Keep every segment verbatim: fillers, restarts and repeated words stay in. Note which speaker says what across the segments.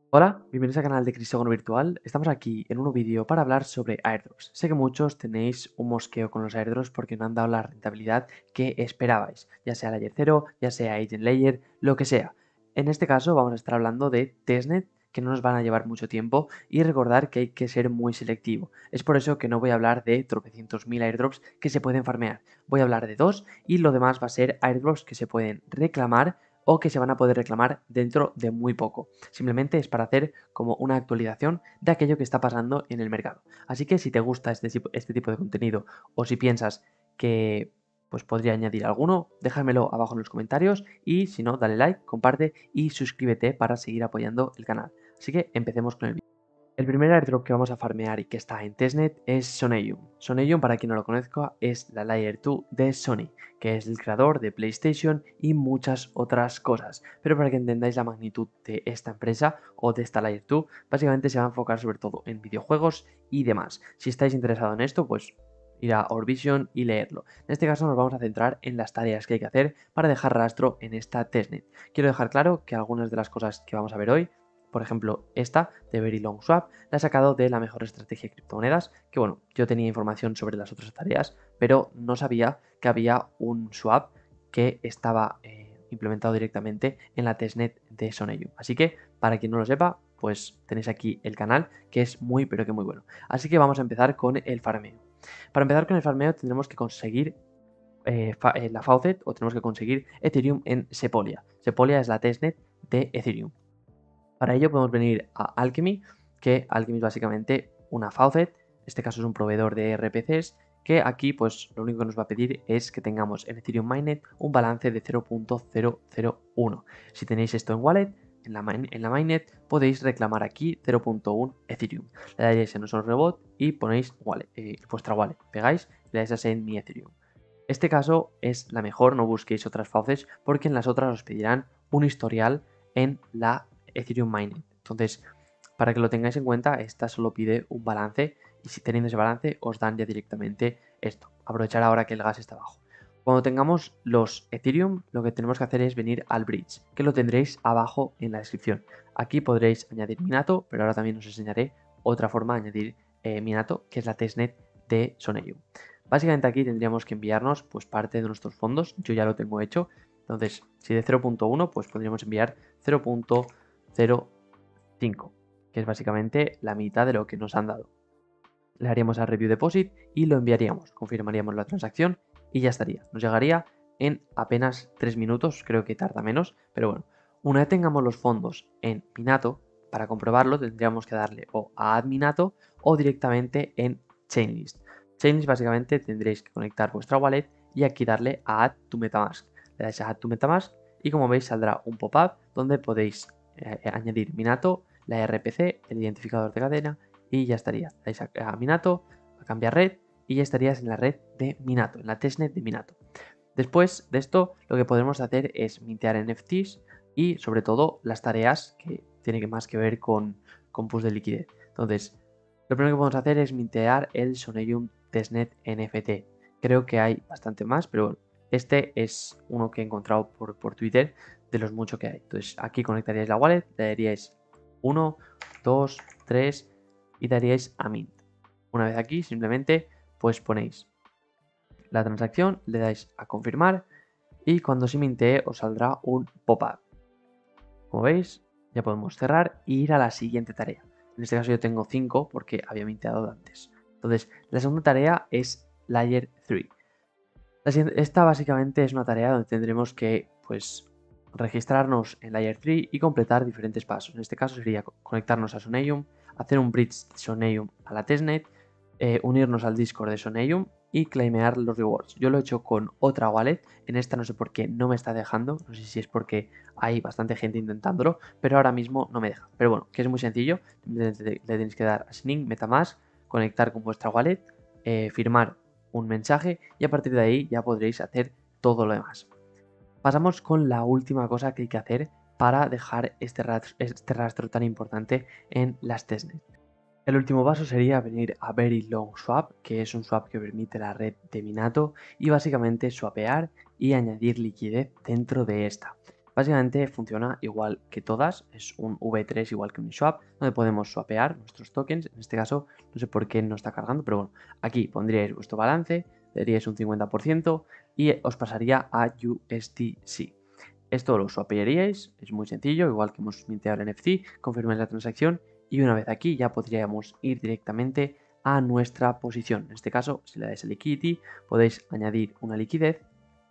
Speaker 1: Hola, bienvenidos al canal de Cristógono Virtual. Estamos aquí en un nuevo vídeo para hablar sobre airdrops. Sé que muchos tenéis un mosqueo con los airdrops porque no han dado la rentabilidad que esperabais, ya sea Layer cero, ya sea Agent Layer, lo que sea. En este caso vamos a estar hablando de testnet, que no nos van a llevar mucho tiempo, y recordar que hay que ser muy selectivo. Es por eso que no voy a hablar de tropecientos mil airdrops que se pueden farmear. Voy a hablar de dos y lo demás va a ser airdrops que se pueden reclamar o que se van a poder reclamar dentro de muy poco. Simplemente es para hacer como una actualización de aquello que está pasando en el mercado. Así que si te gusta este, este tipo de contenido o si piensas que pues podría añadir alguno, déjamelo abajo en los comentarios y si no, dale like, comparte y suscríbete para seguir apoyando el canal. Así que empecemos con el vídeo. El primer airdrop que vamos a farmear y que está en testnet es Soneium. Soneium, para quien no lo conozca, es la Layer dos de Sony, que es el creador de PlayStation y muchas otras cosas. Pero para que entendáis la magnitud de esta empresa o de esta Layer dos, básicamente se va a enfocar sobre todo en videojuegos y demás. Si estáis interesados en esto, pues ir a Orvision y leerlo. En este caso nos vamos a centrar en las tareas que hay que hacer para dejar rastro en esta testnet. Quiero dejar claro que algunas de las cosas que vamos a ver hoy, por ejemplo, esta de Very Long Swap, la he sacado de la mejor estrategia de criptomonedas, que bueno, yo tenía información sobre las otras tareas, pero no sabía que había un swap que estaba eh, implementado directamente en la testnet de Soneium. Así que, para quien no lo sepa, pues tenéis aquí el canal, que es muy, pero que muy bueno. Así que vamos a empezar con el farmeo. Para empezar con el farmeo tendremos que conseguir eh, fa eh, la Faucet o tenemos que conseguir Ethereum en Sepolia. Sepolia es la testnet de Ethereum. Para ello podemos venir a Alchemy, que Alchemy es básicamente una faucet, en este caso es un proveedor de R P Cs, que aquí pues lo único que nos va a pedir es que tengamos en Ethereum Mainnet un balance de cero punto cero cero uno. Si tenéis esto en Wallet, en la, en la Mainnet, podéis reclamar aquí cero punto uno Ethereum. Le dais en nuestro rebot y ponéis wallet, eh, vuestra wallet, pegáis y le dais a Send mi Ethereum. Este caso es la mejor, no busquéis otras faucets porque en las otras os pedirán un historial en la Ethereum Mining. Entonces, para que lo tengáis en cuenta, esta solo pide un balance y si teniendo ese balance os dan ya directamente esto. Aprovechar ahora que el gas está bajo. Cuando tengamos los Ethereum, lo que tenemos que hacer es venir al bridge, que lo tendréis abajo en la descripción. Aquí podréis añadir Minato, pero ahora también os enseñaré otra forma de añadir eh, Minato, que es la testnet de Soneium. Básicamente aquí tendríamos que enviarnos pues parte de nuestros fondos, yo ya lo tengo hecho, entonces si de cero punto uno pues podríamos enviar cero punto cero cinco, que es básicamente la mitad de lo que nos han dado. Le haríamos a Review Deposit y lo enviaríamos, confirmaríamos la transacción y ya estaría. Nos llegaría en apenas tres minutos, creo que tarda menos, pero bueno. Una vez tengamos los fondos en Minato, para comprobarlo tendríamos que darle o a Add Minato o directamente en Chainlist. Chainlist básicamente tendréis que conectar vuestra wallet y aquí darle a Add to Metamask. Le dais a Add to Metamask y como veis saldrá un pop-up donde podéis eh, añadir Minato, la R P C, el identificador de cadena y ya estaría. Dais a, a Minato, a cambiar red y ya estarías en la red de Minato, en la testnet de Minato. Después de esto, lo que podemos hacer es mintear N F Ts y sobre todo las tareas que tienen más que ver con, con push de liquidez. Entonces, lo primero que podemos hacer es mintear el Soneium Testnet N F T. Creo que hay bastante más, pero bueno, este es uno que he encontrado por, por Twitter de los muchos que hay. Entonces, aquí conectaríais la wallet, le daríais uno, dos, tres y daríais a mint. Una vez aquí, simplemente pues ponéis la transacción, le dais a confirmar y cuando se mintee os saldrá un pop-up. Como veis, ya podemos cerrar e ir a la siguiente tarea. En este caso yo tengo cinco porque había minteado antes. Entonces, la segunda tarea es Layer tres. Esta básicamente es una tarea donde tendremos que pues registrarnos en Layer tres y completar diferentes pasos. En este caso sería conectarnos a Soneium, hacer un bridge de Soneium a la testnet, eh, unirnos al Discord de Soneium y claimear los rewards. Yo lo he hecho con otra wallet, en esta no sé por qué no me está dejando, no sé si es porque hay bastante gente intentándolo, pero ahora mismo no me deja. Pero bueno, que es muy sencillo, le, le tenéis que dar a Sync, Metamask, conectar con vuestra wallet, eh, firmar un mensaje y a partir de ahí ya podréis hacer todo lo demás. Pasamos con la última cosa que hay que hacer para dejar este rastro, este rastro tan importante en las testnet. El último paso sería venir a Very Long Swap, que es un swap que permite la red de Minato y básicamente swapear y añadir liquidez dentro de esta. Básicamente funciona igual que todas, es un V tres igual que Uniswap, donde podemos swapear nuestros tokens. En este caso, no sé por qué no está cargando, pero bueno, aquí pondríais vuestro balance, le daríais un cincuenta por ciento y os pasaría a U S D C. Esto lo swapearíais, es muy sencillo, igual que hemos minteado el N F T, confirmáis la transacción y una vez aquí ya podríamos ir directamente a nuestra posición. En este caso, si le dais a Liquidity, podéis añadir una liquidez.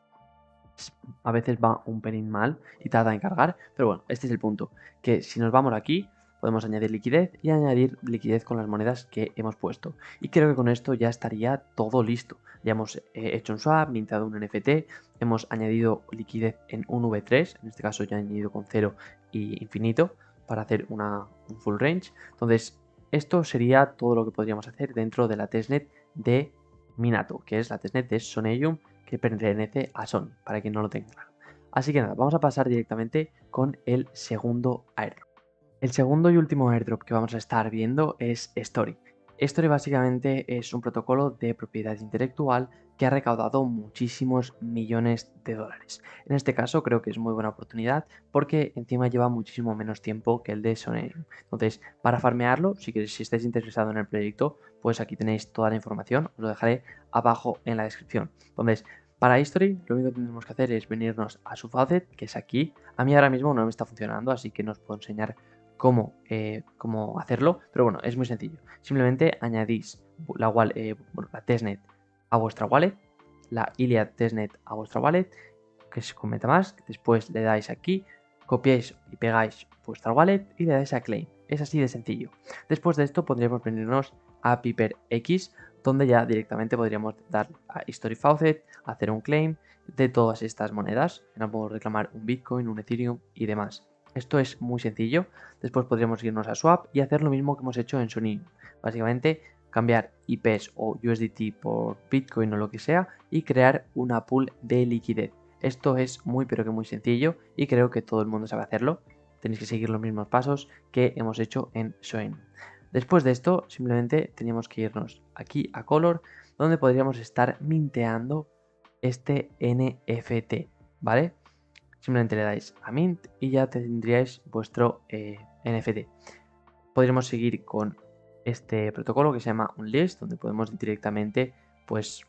Speaker 1: A veces va un pelín mal y tarda en cargar, pero bueno, este es el punto, que si nos vamos aquí, podemos añadir liquidez y añadir liquidez con las monedas que hemos puesto. Y creo que con esto ya estaría todo listo. Ya hemos eh, hecho un swap, mintado un N F T, hemos añadido liquidez en un V tres, en este caso ya he añadido con cero y infinito para hacer una, un full range. Entonces, esto sería todo lo que podríamos hacer dentro de la testnet de Minato, que es la testnet de Soneium, que pertenece a Sony, para quien no lo tenga claro. Así que nada, vamos a pasar directamente con el segundo airdrop. El segundo y último airdrop que vamos a estar viendo es Story. Story básicamente es un protocolo de propiedad intelectual que ha recaudado muchísimos millones de dólares. En este caso creo que es muy buena oportunidad porque encima lleva muchísimo menos tiempo que el de Sonerium. Entonces, para farmearlo, si, queréis, si estáis interesados en el proyecto, pues aquí tenéis toda la información, os lo dejaré abajo en la descripción. Entonces, para History, lo único que tenemos que hacer es venirnos a su faucet, que es aquí. A mí ahora mismo no me está funcionando, así que no os puedo enseñar cómo, eh, cómo hacerlo, pero bueno, es muy sencillo. Simplemente añadís la, eh, bueno, la testnet a vuestra wallet, la Iliad testnet a vuestra wallet, que es con MetaMask, después le dais aquí, copiáis y pegáis vuestra wallet y le dais a claim. Es así de sencillo. Después de esto podríamos venirnos a PiperX, donde ya directamente podríamos dar a History Faucet, hacer un claim de todas estas monedas. No podemos reclamar un Bitcoin, un Ethereum y demás. Esto es muy sencillo. Después podríamos irnos a Swap y hacer lo mismo que hemos hecho en Sony. Básicamente cambiar I Ps o U S D T por Bitcoin o lo que sea y crear una pool de liquidez. Esto es muy pero que muy sencillo y creo que todo el mundo sabe hacerlo. Tenéis que seguir los mismos pasos que hemos hecho en Soen. Después de esto simplemente teníamos que irnos aquí a Color, donde podríamos estar minteando este N F T, ¿vale? Simplemente le dais a Mint y ya tendríais vuestro eh, N F T. Podríamos seguir con este protocolo que se llama Unlist, donde podemos directamente pues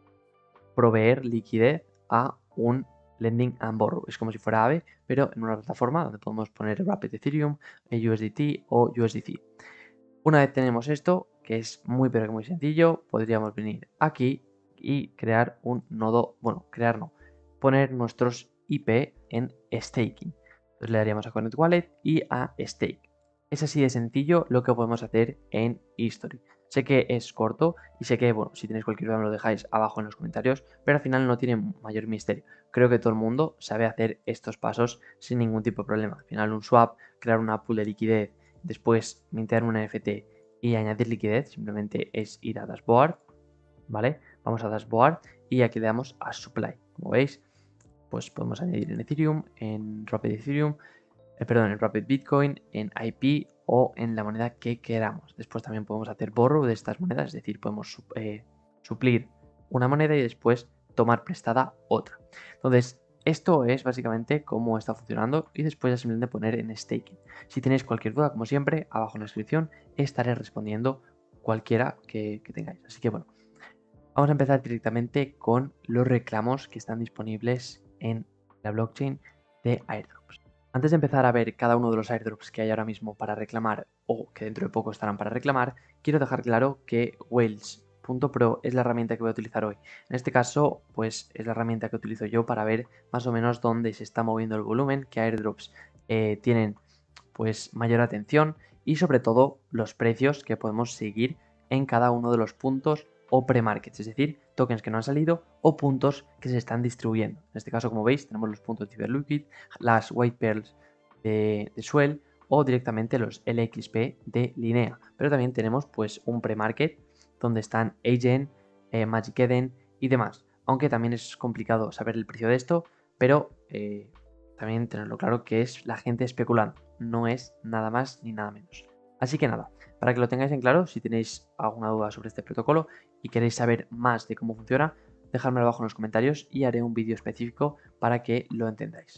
Speaker 1: proveer liquidez a un lending and borrow. Es como si fuera Aave, pero en una plataforma donde podemos poner Rapid Ethereum, U S D T o U S D C. Una vez tenemos esto, que es muy pero que muy sencillo, podríamos venir aquí y crear un nodo, bueno, crear no, poner nuestros I P en staking. Entonces le daríamos a Connect Wallet y a Stake. Es así de sencillo lo que podemos hacer en History. Sé que es corto y sé que, bueno, si tenéis cualquier duda me lo dejáis abajo en los comentarios, pero al final no tiene mayor misterio. Creo que todo el mundo sabe hacer estos pasos sin ningún tipo de problema. Al final un swap, crear una pool de liquidez, después mintear un N F T y añadir liquidez, simplemente es ir a Dashboard, ¿vale? Vamos a Dashboard y aquí le damos a Supply. Como veis, pues podemos añadir en Ethereum, en Rapid Ethereum, eh, perdón, en Rapid Bitcoin, en I P o en la moneda que queramos. Después también podemos hacer borrow de estas monedas, es decir, podemos eh, suplir una moneda y después tomar prestada otra. Entonces, esto es básicamente cómo está funcionando y después ya simplemente poner en staking. Si tenéis cualquier duda, como siempre, abajo en la descripción estaré respondiendo cualquiera que, que tengáis. Así que bueno, vamos a empezar directamente con los reclamos que están disponibles en la blockchain de airdrops. Antes de empezar a ver cada uno de los airdrops que hay ahora mismo para reclamar o que dentro de poco estarán para reclamar, quiero dejar claro que Whales punto pro es la herramienta que voy a utilizar hoy. En este caso, pues es la herramienta que utilizo yo para ver más o menos dónde se está moviendo el volumen, qué airdrops eh, tienen pues mayor atención y sobre todo los precios que podemos seguir en cada uno de los puntos o pre-markets, es decir, tokens que no han salido o puntos que se están distribuyendo. En este caso, como veis, tenemos los puntos de Hyperliquid, las White Pearls de, de Swell o directamente los L X P de Linea. Pero también tenemos pues un pre-market donde están Agen, eh, Magic Eden y demás. Aunque también es complicado saber el precio de esto, pero eh, también tenerlo claro que es la gente especulando, no es nada más ni nada menos. Así que nada, para que lo tengáis en claro, si tenéis alguna duda sobre este protocolo y queréis saber más de cómo funciona, dejadmelo abajo en los comentarios y haré un vídeo específico para que lo entendáis.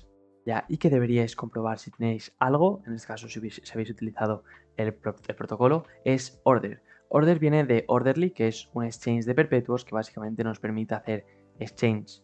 Speaker 1: ya, y que deberíais comprobar si tenéis algo, en este caso si habéis, si habéis utilizado el, pro- el protocolo, es Order. Order viene de Orderly, que es un exchange de perpetuos que básicamente nos permite hacer exchange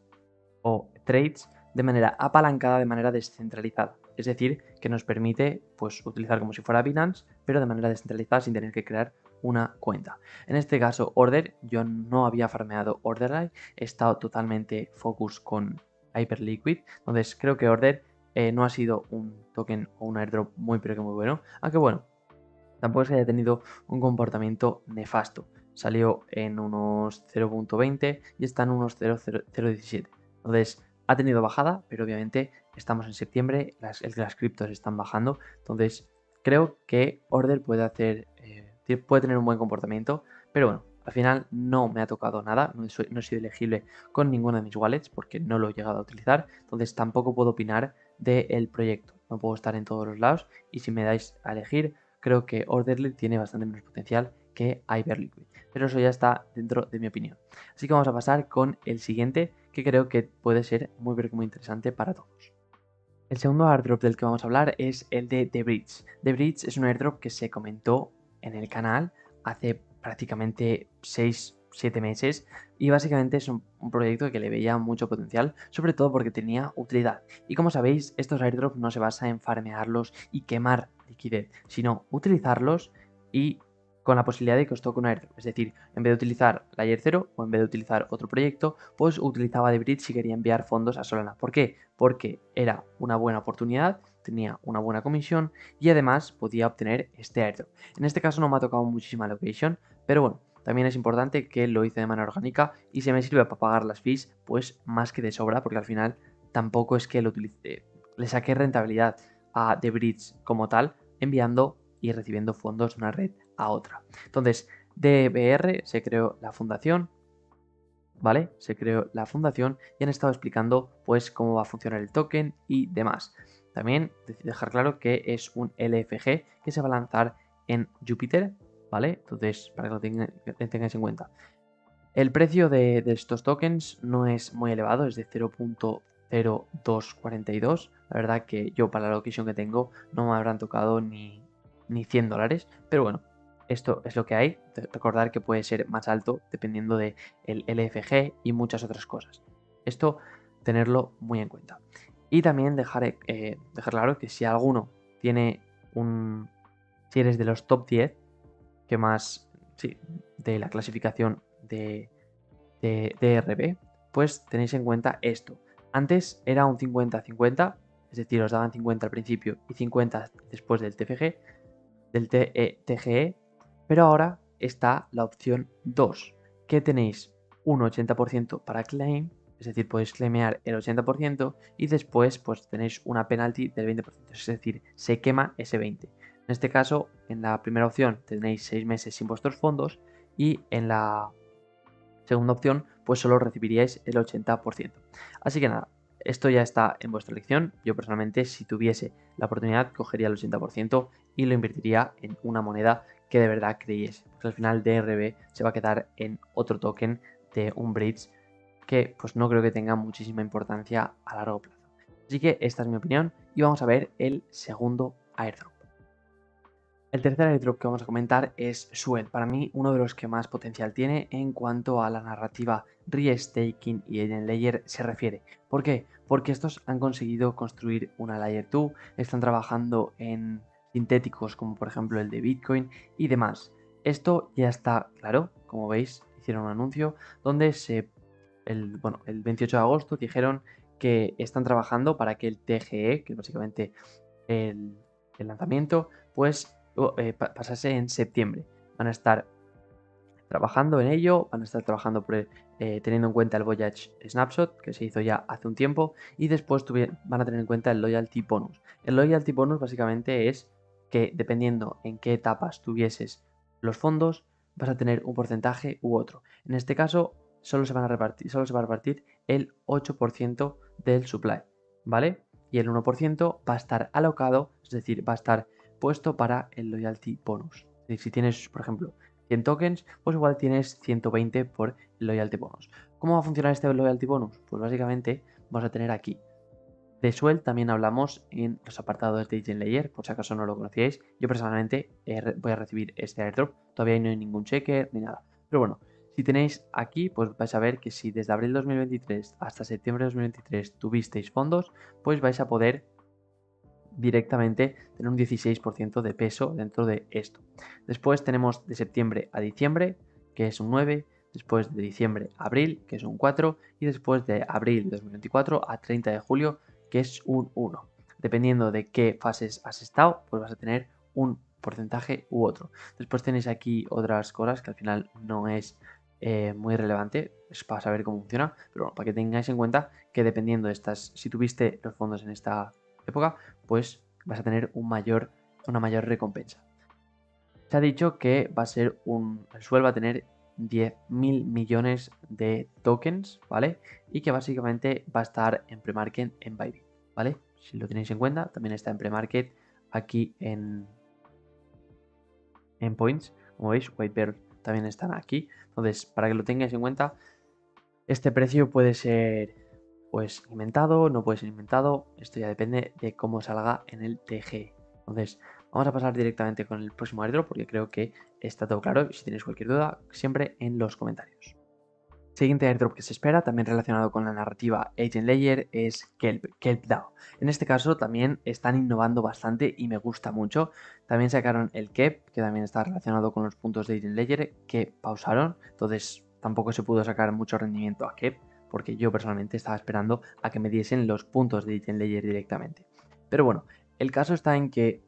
Speaker 1: o trades de manera apalancada, de manera descentralizada. Es decir, que nos permite pues, utilizar como si fuera Binance, pero de manera descentralizada sin tener que crear una cuenta. En este caso, Order, yo no había farmeado Orderly, he estado totalmente focus con Hyperliquid, entonces creo que Order eh, no ha sido un token o un airdrop muy pero que muy bueno, aunque bueno, tampoco es que haya tenido un comportamiento nefasto. Salió en unos cero punto veinte y está en unos cero punto cero diecisiete. Entonces, ha tenido bajada, pero obviamente estamos en septiembre, las, las criptos están bajando. Entonces, creo que Order puede hacer, eh, puede tener un buen comportamiento, pero bueno, al final no me ha tocado nada, no, soy, no he sido elegible con ninguna de mis wallets porque no lo he llegado a utilizar. Entonces, tampoco puedo opinar del proyecto. No puedo estar en todos los lados y si me dais a elegir, creo que Orderly tiene bastante menos potencial que Hyperliquid. Pero eso ya está dentro de mi opinión. Así que vamos a pasar con el siguiente, que creo que puede ser muy, muy interesante para todos. El segundo airdrop del que vamos a hablar es el de The Bridge. The Bridge es un airdrop que se comentó en el canal hace prácticamente seis siete meses y básicamente es un, un, proyecto que le veía mucho potencial, sobre todo porque tenía utilidad. Y como sabéis, estos airdrops no se basa en farmearlos y quemar liquidez, sino utilizarlos y con la posibilidad de que os toque un airdrop. Es decir, en vez de utilizar Layer cero o en vez de utilizar otro proyecto, pues utilizaba The Bridge si quería enviar fondos a Solana. ¿Por qué? Porque era una buena oportunidad, tenía una buena comisión y además podía obtener este airdrop. En este caso no me ha tocado muchísima location, pero bueno, también es importante que lo hice de manera orgánica y se me sirve para pagar las fees, pues más que de sobra, porque al final tampoco es que lo utilice, le saqué rentabilidad a The Bridge como tal, enviando y recibiendo fondos de una red a otra. Entonces, D B R se creó la fundación, ¿vale? Se creó la fundación y han estado explicando pues cómo va a funcionar el token y demás. También dejar claro que es un L F G que se va a lanzar en Júpiter, ¿vale? Entonces, para que lo tengáis, tengáis en cuenta. El precio de, de, estos tokens no es muy elevado, es de cero punto cero dos cuarenta y dos. La verdad que yo para la location que tengo no me habrán tocado ni, ni cien dólares, pero bueno, esto es lo que hay. Recordar que puede ser más alto dependiendo del L F G y muchas otras cosas. Esto tenerlo muy en cuenta. Y también dejar, eh, dejar claro que si alguno tiene un... Si eres de los top diez que más... Sí, de la clasificación de, de, de R B, pues tenéis en cuenta esto. Antes era un cincuenta cincuenta, es decir, os daban cincuenta al principio y cincuenta después del T F G, del T G E, pero ahora está la opción dos, que tenéis un ochenta por ciento para claim, es decir, podéis claimear el ochenta por ciento y después pues tenéis una penalty del veinte por ciento, es decir, se quema ese veinte por ciento. En este caso, en la primera opción tenéis seis meses sin vuestros fondos y en la segunda opción pues solo recibiríais el ochenta por ciento. Así que nada, esto ya está en vuestra elección. Yo personalmente, si tuviese la oportunidad, cogería el ochenta por ciento y lo invertiría en una moneda que de verdad creyese. Porque al final D R B se va a quedar en otro token de un bridge que pues no creo que tenga muchísima importancia a largo plazo. Así que esta es mi opinión y vamos a ver el segundo airdrop. El tercer airdrop que vamos a comentar es Sweat, para mí uno de los que más potencial tiene en cuanto a la narrativa re-staking y en el layer se refiere. ¿Por qué? Porque estos han conseguido construir una layer dos, están trabajando en sintéticos como por ejemplo el de Bitcoin y demás. Esto ya está claro, como veis, hicieron un anuncio donde se, el, bueno, el veintiocho de agosto dijeron que están trabajando para que el T G E, que es básicamente el, el lanzamiento, pues eh, pasase en septiembre. Van a estar trabajando en ello, van a estar trabajando por, eh, teniendo en cuenta el Voyage Snapshot, que se hizo ya hace un tiempo, y después van a tener en cuenta el Loyalty Bonus. El Loyalty Bonus básicamente es que dependiendo en qué etapas tuvieses los fondos, vas a tener un porcentaje u otro. En este caso, solo se van a repartir, solo se va a repartir el ocho por ciento del supply, ¿vale? Y el uno por ciento va a estar alocado, es decir, va a estar puesto para el Loyalty Bonus. Es decir, si tienes, por ejemplo, cien tokens, pues igual tienes ciento veinte por el Loyalty Bonus. ¿Cómo va a funcionar este Loyalty Bonus? Pues básicamente vas a tener aquí De Swell también hablamos en los apartados de Agent Layer, por si acaso no lo conocíais. Yo personalmente eh, voy a recibir este airdrop, todavía no hay ningún checker ni nada. Pero bueno, si tenéis aquí, pues vais a ver que si desde abril dos mil veintitrés hasta septiembre de dos mil veintitrés tuvisteis fondos, pues vais a poder directamente tener un dieciséis por ciento de peso dentro de esto. Después tenemos de septiembre a diciembre, que es un nueve, después de diciembre a abril, que es un cuatro, y después de abril de dos mil veinticuatro a treinta de julio, que es un uno. Dependiendo de qué fases has estado, pues vas a tener un porcentaje u otro. Después tenéis aquí otras cosas que al final no es eh, muy relevante, es para saber cómo funciona, pero bueno, para que tengáis en cuenta que dependiendo de estas, si tuviste los fondos en esta época, pues vas a tener un mayor, una mayor recompensa. Se ha dicho que va a ser un, el suelo va a tener diez mil millones de tokens, ¿vale? Y que básicamente va a estar en premarket en Bybit, ¿vale? Si lo tenéis en cuenta, también está en premarket aquí en, en Points. Como veis, Whitebear también están aquí. Entonces, para que lo tengáis en cuenta, este precio puede ser pues inventado, no puede ser inventado. Esto ya depende de cómo salga en el T G. Entonces, vamos a pasar directamente con el próximo airdrop porque creo que está todo claro. Si tenéis cualquier duda, siempre en los comentarios. Siguiente airdrop que se espera, también relacionado con la narrativa Agent Layer, es Kelp, KelpDAO. En este caso también están innovando bastante y me gusta mucho. También sacaron el Kep, que también está relacionado con los puntos de Agent Layer, que pausaron. Entonces tampoco se pudo sacar mucho rendimiento a Kep, porque yo personalmente estaba esperando a que me diesen los puntos de Agent Layer directamente. Pero bueno, el caso está en que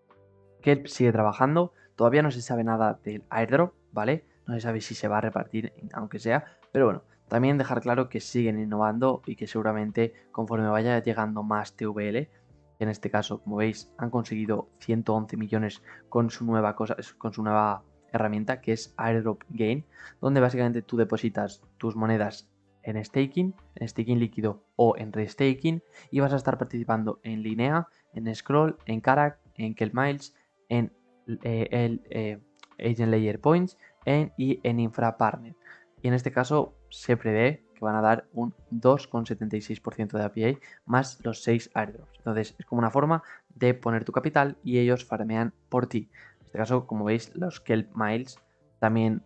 Speaker 1: Kelp sigue trabajando, todavía no se sabe nada del airdrop, ¿vale? No se sabe si se va a repartir, aunque sea, pero bueno, también dejar claro que siguen innovando y que seguramente conforme vaya llegando más T V L, en este caso, como veis, han conseguido ciento once millones con su nueva cosa, con su nueva herramienta que es Airdrop Gain, donde básicamente tú depositas tus monedas en staking, en staking líquido o en restaking y vas a estar participando en Linea, en Scroll, en Karak, en Kelp Miles, en eh, el eh, Agent Layer Points en, y en Infra Partner. Y en este caso se prevé que van a dar un dos coma setenta y seis por ciento de A P I más los seis airdrops. Entonces es como una forma de poner tu capital y ellos farmean por ti. En este caso, como veis, los Kelp Miles también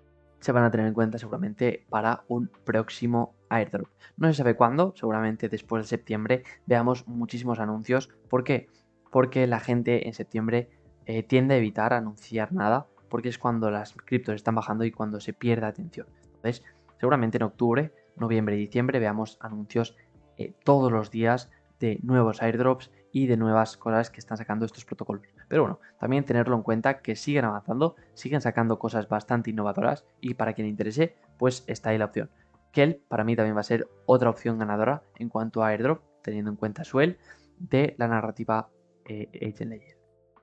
Speaker 1: se van a tener en cuenta seguramente para un próximo airdrop. No se sabe cuándo, seguramente después de septiembre veamos muchísimos anuncios. ¿Por qué? Porque la gente en septiembre eh, tiende a evitar anunciar nada porque es cuando las criptos están bajando y cuando se pierde atención. Entonces, seguramente en octubre, noviembre y diciembre veamos anuncios eh, todos los días de nuevos airdrops y de nuevas cosas que están sacando estos protocolos. Pero bueno, también tenerlo en cuenta que siguen avanzando, siguen sacando cosas bastante innovadoras y para quien le interese, pues está ahí la opción. Kelp para mí también va a ser otra opción ganadora en cuanto a airdrop, teniendo en cuenta Swell, de la narrativa eh, Agent Layer.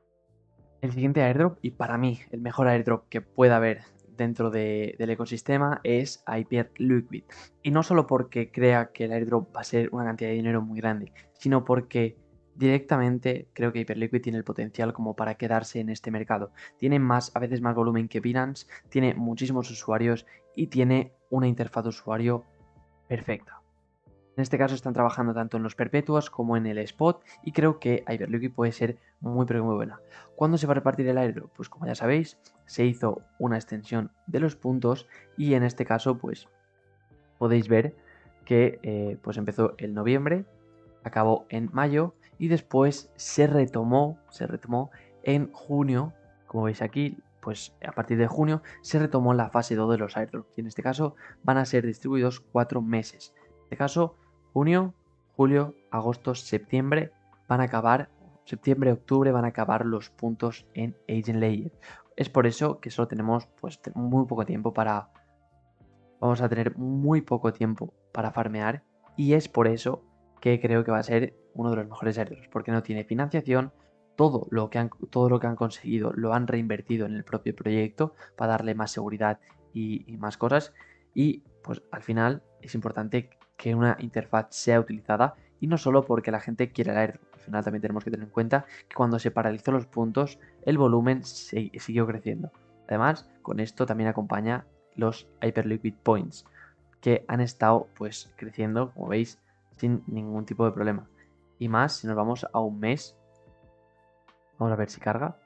Speaker 1: El siguiente airdrop, y para mí el mejor airdrop que pueda haber dentro de, del ecosistema, es Hyperliquid. Y no solo porque crea que el airdrop va a ser una cantidad de dinero muy grande, sino porque directamente creo que Hyperliquid tiene el potencial como para quedarse en este mercado. Tiene más, a veces más volumen que Binance, tiene muchísimos usuarios y tiene una interfaz de usuario perfecta. En este caso están trabajando tanto en los perpetuos como en el spot y creo que Hyperliquid puede ser muy pero muy buena. ¿Cuándo se va a repartir el airdrop? Pues como ya sabéis, se hizo una extensión de los puntos y en este caso pues podéis ver que eh, pues empezó en noviembre, acabó en mayo y después se retomó, se retomó en junio, como veis aquí, pues a partir de junio se retomó la fase dos de los airdrops y en este caso van a ser distribuidos cuatro meses. En este caso, junio, julio, agosto, septiembre van a acabar, septiembre, octubre van a acabar los puntos en Agent Layer. Es por eso que solo tenemos pues muy poco tiempo para, vamos a tener muy poco tiempo para farmear y es por eso que creo que va a ser uno de los mejores airdrops, porque no tiene financiación, todo lo que han, todo lo que han conseguido lo han reinvertido en el propio proyecto para darle más seguridad y, y más cosas y pues al final es importante que una interfaz sea utilizada y no solo porque la gente quiera el airdrop, al final también tenemos que tener en cuenta que cuando se paralizó los puntos el volumen se, siguió creciendo. Además, con esto también acompaña los Hyperliquid Points, que han estado pues creciendo, como veis, sin ningún tipo de problema. y más si nos vamos a un mes. Vamos a ver si carga.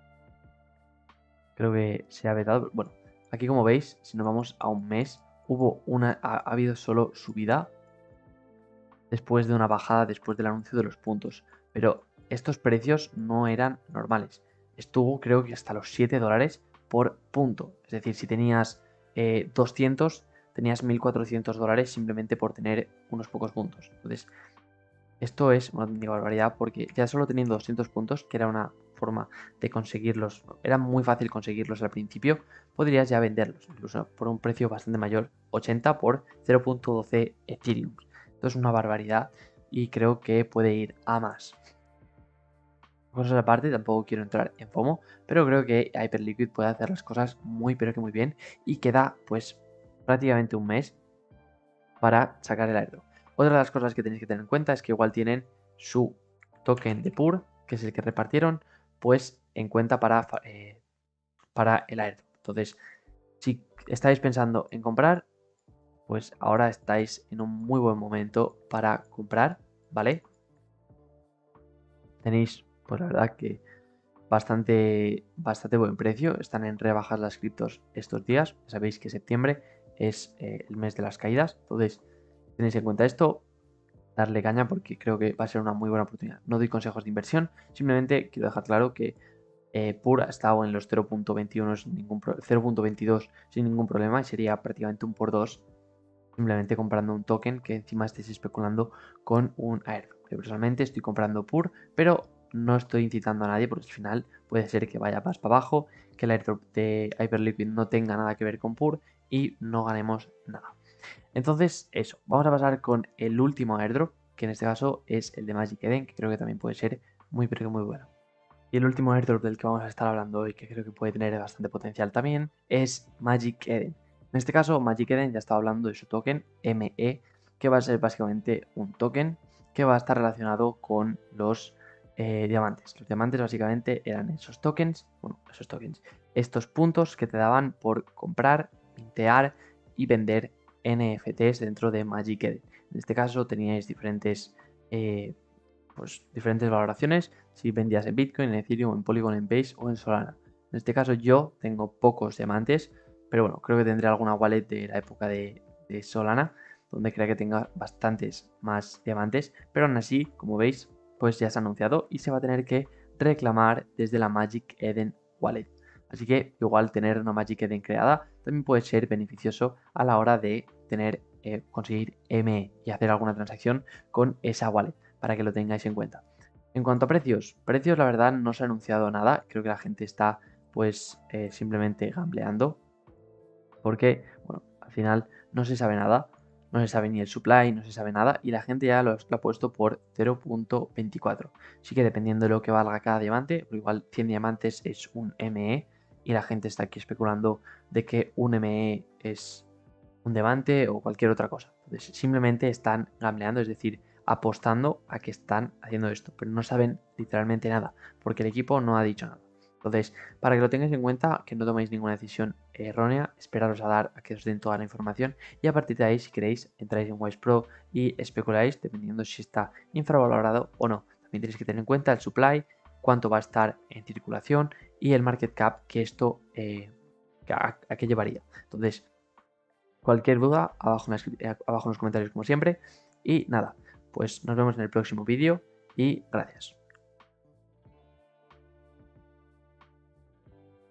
Speaker 1: Creo que se ha vetado. Bueno, aquí como veis, si nos vamos a un mes, hubo una, ha, ha habido solo subida después de una bajada después del anuncio de los puntos. Pero estos precios no eran normales. Estuvo creo que hasta los siete dólares por punto. Es decir, si tenías eh, doscientos, tenías mil cuatrocientos dólares simplemente por tener unos pocos puntos. Entonces, esto es una auténtica barbaridad porque ya solo teniendo doscientos puntos, que era una forma de conseguirlos, era muy fácil conseguirlos al principio, podrías ya venderlos, incluso por un precio bastante mayor, ochenta por cero punto doce Ethereum. Esto es una barbaridad y creo que puede ir a más. Cosas aparte, tampoco quiero entrar en FOMO, pero creo que Hyperliquid puede hacer las cosas muy pero que muy bien y queda pues prácticamente un mes para sacar el airdrop. Otra de las cosas que tenéis que tener en cuenta es que igual tienen su token de P U R, que es el que repartieron, pues en cuenta para, eh, para el airdrop. Entonces, si estáis pensando en comprar, pues ahora estáis en un muy buen momento para comprar, ¿vale? Tenéis, pues la verdad que bastante, bastante buen precio. Están en rebajas las criptos estos días. Sabéis que septiembre es eh, el mes de las caídas. Entonces, tenéis en cuenta esto, darle caña porque creo que va a ser una muy buena oportunidad. No doy consejos de inversión, simplemente quiero dejar claro que eh, P U R ha estado en los cero punto veintiuno sin ningún cero punto veintidós sin ningún problema y sería prácticamente un por dos simplemente comprando un token que encima estéis especulando con un airdrop. Yo personalmente estoy comprando P U R, pero no estoy incitando a nadie porque al final puede ser que vaya más para abajo, que el airdrop de Hyperliquid no tenga nada que ver con P U R y no ganemos nada. Entonces, eso, vamos a pasar con el último airdrop, que en este caso es el de Magic Eden, que creo que también puede ser muy pero que muy bueno. Y el último airdrop del que vamos a estar hablando hoy, que creo que puede tener bastante potencial también, es Magic Eden. En este caso, Magic Eden ya estaba hablando de su token M E, que va a ser básicamente un token que va a estar relacionado con los eh, diamantes. Los diamantes básicamente eran esos tokens, bueno, esos tokens, estos puntos que te daban por comprar, mintear y vender N F Ts dentro de Magic Eden. En este caso teníais diferentes, eh, pues, diferentes valoraciones si vendías en Bitcoin, en Ethereum, en Polygon, en Base o en Solana. En este caso yo tengo pocos diamantes, pero bueno, creo que tendré alguna wallet de la época de, de Solana, donde creo que tenga bastantes más diamantes, pero aún así, como veis, pues ya se ha anunciado y se va a tener que reclamar desde la Magic Eden Wallet. Así que igual tener una Magic Eden creada también puede ser beneficioso a la hora de tener, eh, conseguir M E y hacer alguna transacción con esa wallet, para que lo tengáis en cuenta. En cuanto a precios, precios la verdad no se ha anunciado nada, creo que la gente está pues eh, simplemente gambleando, porque bueno, al final no se sabe nada, no se sabe ni el supply, no se sabe nada y la gente ya lo, lo ha puesto por cero punto veinticuatro. Sí que dependiendo de lo que valga cada diamante, igual cien diamantes es un M E y la gente está aquí especulando de que un M E es un diamante o cualquier otra cosa. Entonces simplemente están gambleando, es decir, apostando a que están haciendo esto, pero no saben literalmente nada, porque el equipo no ha dicho nada. Entonces, para que lo tengáis en cuenta, que no toméis ninguna decisión errónea, esperaros a dar a que os den toda la información y a partir de ahí, si queréis, entráis en Wise Pro y especuláis dependiendo si está infravalorado o no. También tenéis que tener en cuenta el supply, cuánto va a estar en circulación y el market cap que esto eh, a, a qué llevaría. Entonces, cualquier duda, abajo en, la, abajo en los comentarios como siempre. Y nada, pues nos vemos en el próximo vídeo y gracias.